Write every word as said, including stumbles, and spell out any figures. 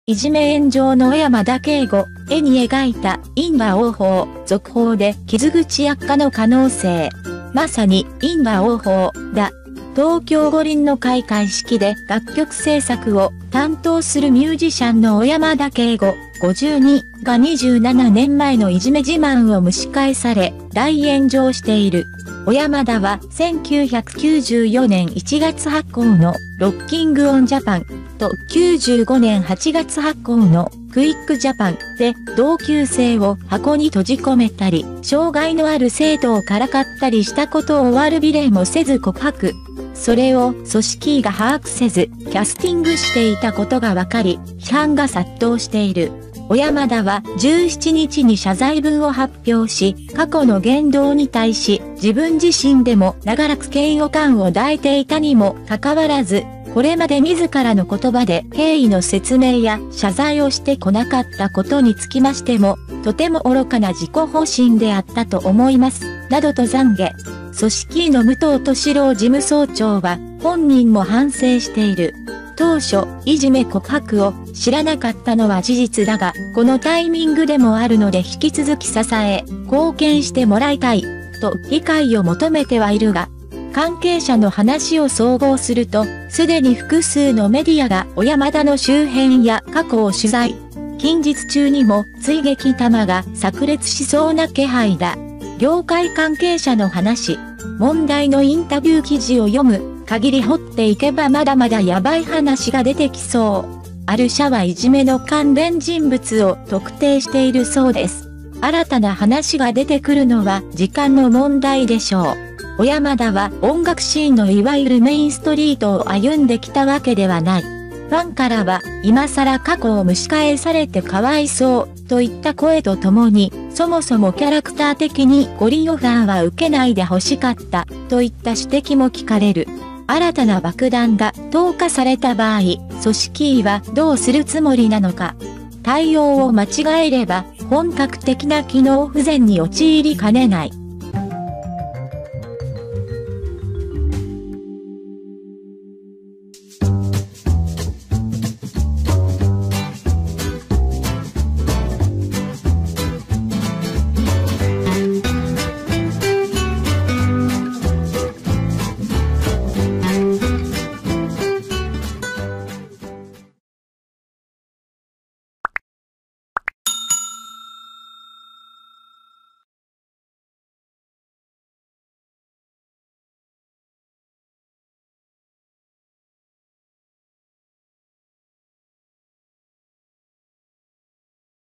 いじめ炎上の小山田圭吾、絵に描いた因果応報、続報で傷口悪化の可能性。まさに因果応報だ。東京五輪の開会式で楽曲制作を担当するミュージシャンの小山田圭吾、ごじゅうにがにじゅうななねんまえのいじめ自慢を蒸し返され、大炎上している。小山田はせんきゅうひゃくきゅうじゅうよねんいちがつ発行のロッキングオンジャパンときゅうじゅうごねんはちがつ発行のクイックジャパンで同級生を箱に閉じ込めたり、障害のある生徒をからかったりしたことを悪びれもせず告白。それを組織委が把握せず、キャスティングしていたことが分かり、批判が殺到している。小山田はじゅうしちにちに謝罪文を発表し、過去の言動に対し、自分自身でも長らく嫌悪感を抱いていたにもかかわらず、これまで自らの言葉で経緯の説明や謝罪をしてこなかったことにつきましても、とても愚かな自己保身であったと思います、などと懺悔。組織委の武藤敏郎事務総長は、本人も反省している。当初、いじめ告白を知らなかったのは事実だが、このタイミングでもあるので引き続き支え、貢献してもらいたい、と理解を求めてはいるが、関係者の話を総合すると、すでに複数のメディアが小山田の周辺や過去を取材。近日中にも追撃弾が炸裂しそうな気配だ。業界関係者の話。問題のインタビュー記事を読む限り掘っていけばまだまだやばい話が出てきそう。ある社はいじめの関連人物を特定しているそうです。新たな話が出てくるのは時間の問題でしょう。小山田は音楽シーンのいわゆるメインストリートを歩んできたわけではない。ファンからは今更過去を蒸し返されてかわいそうといった声とともに、そもそもキャラクター的に五輪オファーは受けないで欲しかったといった指摘も聞かれる。新たな爆弾が投下された場合、組織委はどうするつもりなのか。対応を間違えれば本格的な機能不全に陥りかねない。